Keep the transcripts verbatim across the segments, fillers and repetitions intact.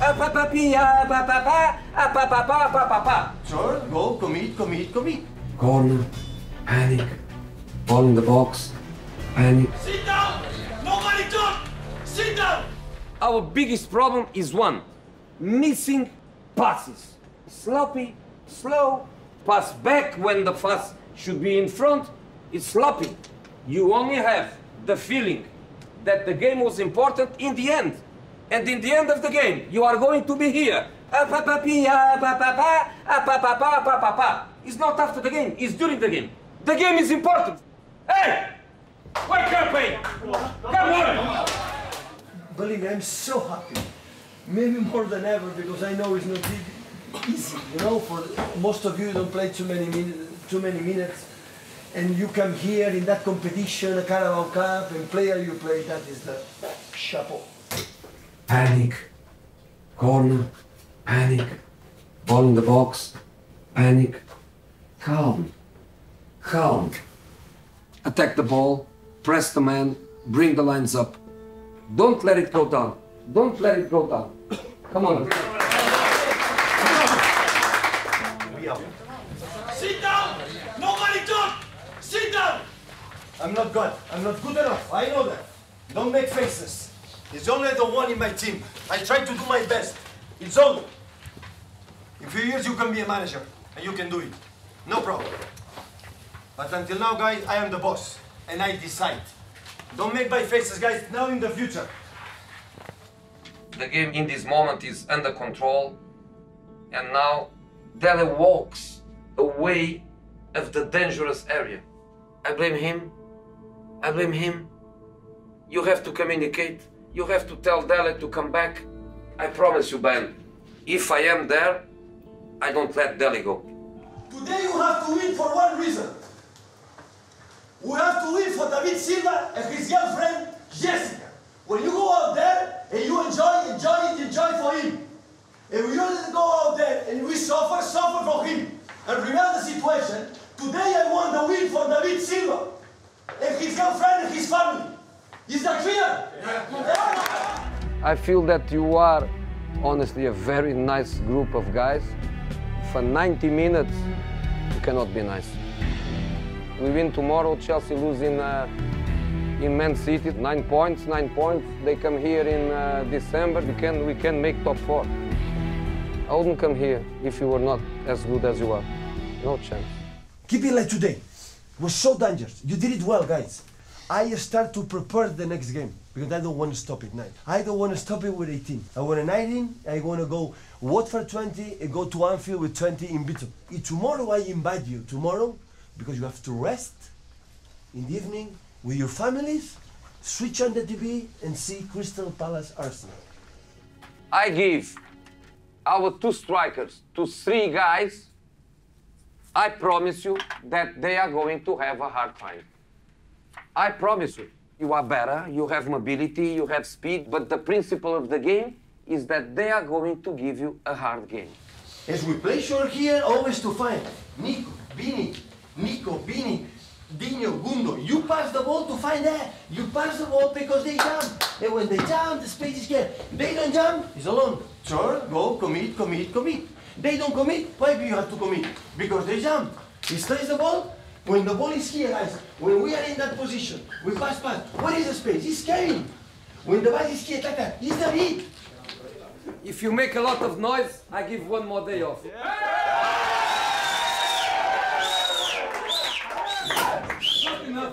Sure, go, commit, commit, commit. Corner, panic, ball in the box, panic. Sit down! Nobody talk! Sit down! Our biggest problem is one, missing passes. Sloppy, slow, pass back when the pass should be in front. It's sloppy. You only have the feeling that the game was important in the end. And in the end of the game, you are going to be here. It's not after the game, it's during the game. The game is important. Hey! Wake up, hey! Come on! Believe me, I'm so happy. Maybe more than ever, because I know it's not easy. You know, for most of you don't play too many minutes, too many minutes, and you come here in that competition, a Carabao Cup, and player you play, that is the chapeau. Panic, corner, panic, ball in the box, panic. Calm, calm. Attack the ball, press the man, bring the lines up. Don't let it go down. Don't let it go down. Come on. Sit down! Nobody talk! Sit down! I'm not good. I'm not good enough. I know that. Don't make faces. It's only the one in my team. I try to do my best. It's all. In a few years you can be a manager and you can do it. No problem. But until now, guys, I am the boss and I decide. Don't make my faces, guys, now in the future. The game in this moment is under control, and now Dele walks away of the dangerous area. I blame him. I blame him. You have to communicate. You have to tell Dele to come back. I promise you, Ben, if I am there, I don't let Dele go. Today you have to win for one reason. We have to win for David Silva and his girlfriend, Jessica. When you go out there and you enjoy, enjoy it, enjoy for him. And we only go out there and we suffer, suffer for him. And remember the situation, today I want the win for David Silva and his girlfriend and his family. Is that clear? Yeah. I feel that you are honestly a very nice group of guys. For ninety minutes, you cannot be nice. We win tomorrow, Chelsea lose in, uh, in Man City, nine points, nine points. They come here in uh, December, we can, we can make top four. I wouldn't come here if you were not as good as you are. No chance. Keep it like today. It was so dangerous. You did it well, guys. I start to prepare the next game because I don't want to stop it now. I don't want to stop it with eighteen. I want a nineteen. I want to go Watford twenty and go to Anfield with twenty in between. Tomorrow I invite you. Tomorrow, because you have to rest in the evening with your families, switch on the T V and see Crystal Palace Arsenal. I give our two strikers to three guys. I promise you that they are going to have a hard time. I promise you, you are better, you have mobility, you have speed, but the principle of the game is that they are going to give you a hard game. As we play short here, always to find Nico, Vini, Nico, Vini, Dino, Gundo. You pass the ball to find that. You pass the ball because they jump. And when they jump, the space is here. They don't jump, he's alone. Sure, go, commit, commit, commit. They don't commit, why do you have to commit? Because they jump. He stays the ball. When the ball is here, guys, when we are in that position, we pass, pass. What is the space? He's carrying. When the ball is here, like that, he's the hit. If you make a lot of noise, I give one more day off. Yeah. Not enough.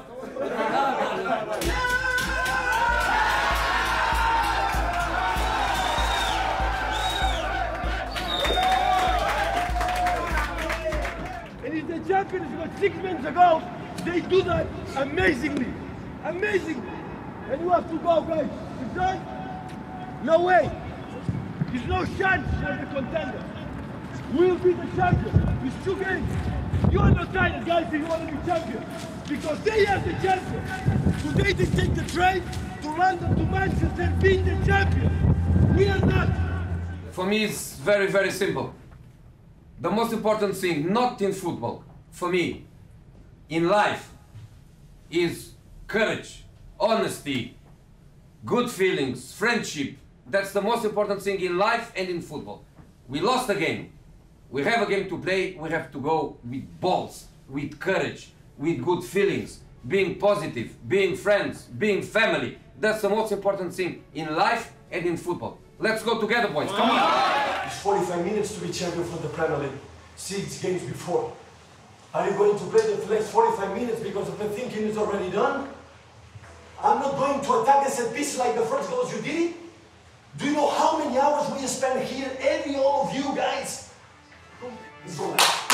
And if the champions got six minutes ago, they do that amazingly. Amazingly. And you have to go, guys. You right? No way. There's no chance for the contender. We'll be the champion. It's two games. You are not tired, guys, if you want to be champion. Because they are the champion. Today they take the train to London, to Manchester, and being the champion. We are not. For me, it's very, very simple. The most important thing, not in football, for me, in life, is courage, honesty, good feelings, friendship, That's the most important thing in life and in football. We lost a game. We have a game to play. We have to go with balls, with courage, with good feelings, being positive, being friends, being family. That's the most important thing in life and in football. Let's go together, boys. Come on. It's forty-five minutes to be champion for the Premier League. Six games before. Are you going to play the next forty-five minutes because of the thinking is already done? I'm not going to attack the set piece like the first goals you did it. Do you know how many hours we spend here, every all of you guys? It's all right.